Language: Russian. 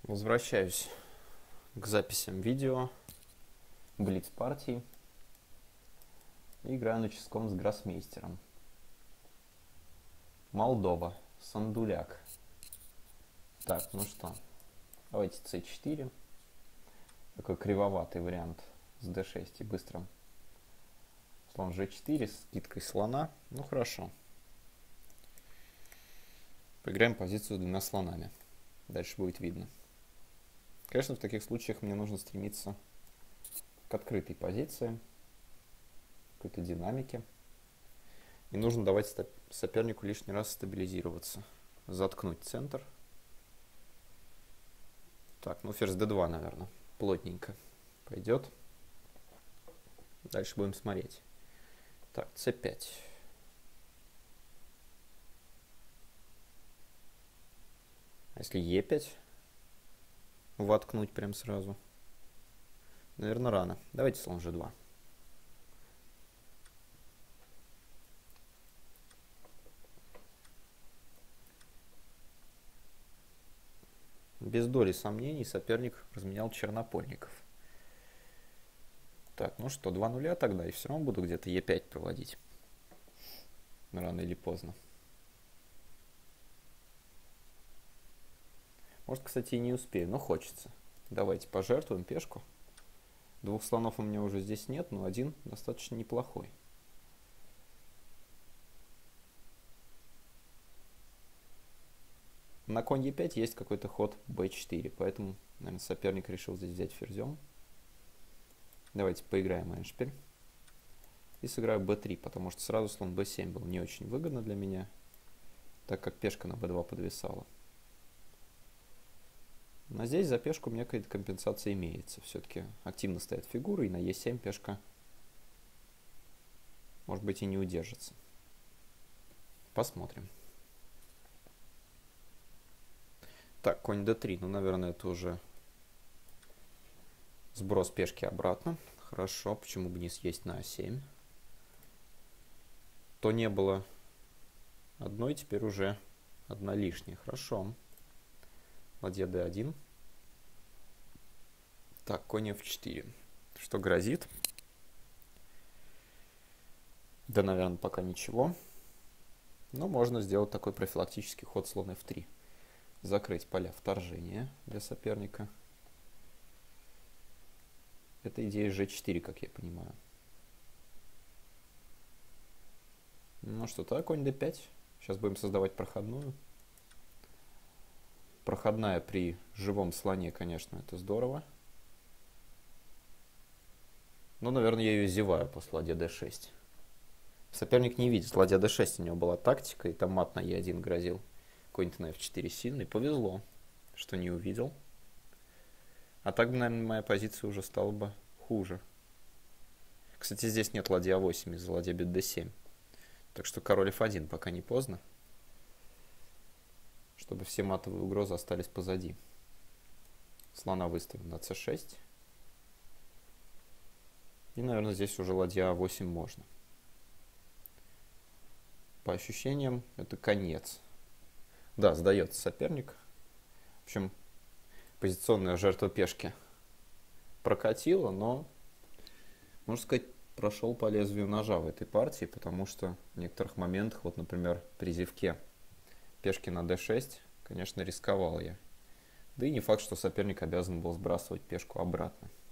Возвращаюсь к записям видео, блиц-партии. И играю на ческом с гроссмейстером. Молдова, Сандуляк. Так, ну что, давайте c4. Такой кривоватый вариант с d6 и быстрым. Слон g4 с скидкой слона. Ну хорошо. Поиграем позицию с двумя слонами. Дальше будет видно. Конечно, в таких случаях мне нужно стремиться к открытой позиции, какой-то динамике. И нужно давать сопернику лишний раз стабилизироваться. Заткнуть центр. Так, ну ферзь d2, наверное. Плотненько пойдет. Дальше будем смотреть. Так, c5. А если e5? Воткнуть прям сразу. Наверное, рано. Давайте слон g2. Без доли сомнений соперник разменял чернопольников. Так, ну что, 2 нуля тогда, и все равно буду где-то e5 проводить. Рано или поздно. Может, кстати, и не успею, но хочется. Давайте пожертвуем пешку. Двух слонов у меня уже здесь нет, но один достаточно неплохой. На конь e5 есть какой-то ход b4, поэтому, наверное, соперник решил здесь взять ферзем. Давайте поиграем эндшпиль. И сыграю b3, потому что сразу слон b7 был не очень выгодно для меня, так как пешка на b2 подвисала. Но здесь за пешку у меня какая-то компенсация имеется. Все-таки активно стоят фигуры, и на e7 пешка, может быть, и не удержится. Посмотрим. Так, конь d3. Ну, наверное, это уже сброс пешки обратно. Хорошо, почему бы не съесть на a7? То не было одной, теперь уже одна лишняя. Хорошо. Ладья d1. Так, конь f4. Что грозит? Да, наверное, пока ничего. Но можно сделать такой профилактический ход слон f3. Закрыть поля вторжения для соперника. Это идея g4, как я понимаю. Ну что, так, конь d5. Сейчас будем создавать проходную. Проходная при живом слоне, конечно, это здорово. Но, наверное, я ее зеваю после ладья d6. Соперник не видит. Ладья d6 у него была тактика, и там мат на e1 грозил. Конь-то на f4 сильный. Повезло, что не увидел. А так, наверное, моя позиция уже стала бы хуже. Кстати, здесь нет ладья a8 из-за ладья бит d7. Так что король f1 пока не поздно. Чтобы все матовые угрозы остались позади. Слона выставим на c6. И, наверное, здесь уже ладья a8 можно. По ощущениям, это конец. Да, сдается соперник. В общем, позиционная жертва пешки прокатила, но, можно сказать, прошел по лезвию ножа в этой партии, потому что в некоторых моментах, вот, например, при зевке пешки на d6, конечно, рисковал я. Да и не факт, что соперник обязан был сбрасывать пешку обратно.